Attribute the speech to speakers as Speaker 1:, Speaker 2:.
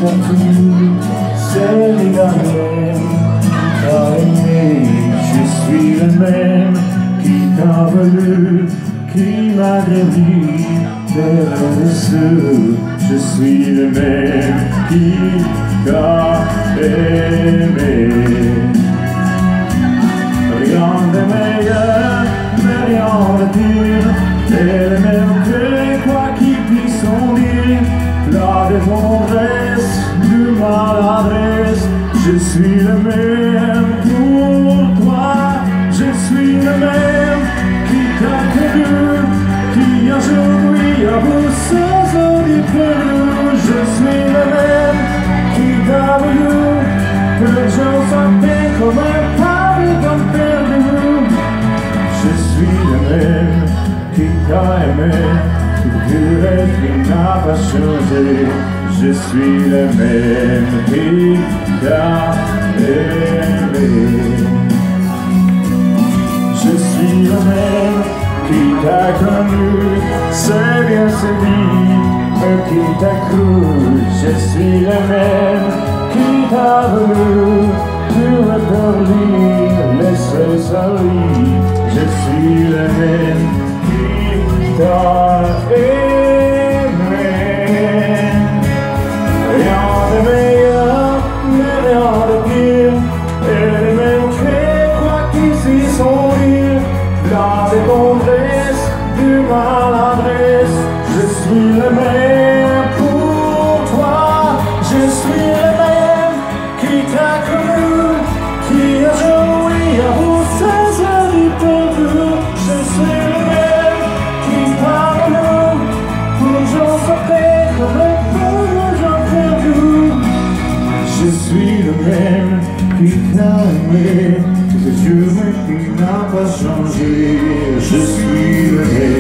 Speaker 1: t'a plu, c'est l'égal qui t'a aimé. Je suis le même qui t'a voulu, qui m'a guéri des ceux. Je suis le même qui t'a aimé. Rien de meilleur, mais rien de pire, et le même que quoi qui puisse en dire. La défendresse, de maladresse, je suis le même pour toi. Je suis le même qui t'a connu, qui aujourd'hui a vous sans du perdu. Je suis le même qui t'a voulu, que les gens s'appellent comme un pari comme perdu. Je suis le même qui t'a aimé, tu es qui n'a pas changé. Je suis le même qui t'a aimé. Je suis le même qui t'a connu, c'est bien c'est dit, qui t'a cru. Je suis le même qui t'a voulu, tu es perdu, laisse salir. Je suis le même qui t'a aimé. Rien de meilleur, mais rien de pire, et les mêmes faits, quoi qu'ici sont rire. La détendresse, du maladresse, je suis le même pour toi. Je suis le même qui t'a connu, qui a joui à vous saisir du perdu. Je suis le même qui t'a voulu, pour j'en sortais comme un peu j'en perdu. Je suis le même qui t'a aimé, que Dieu qui n'a pas changé. Je suis le même.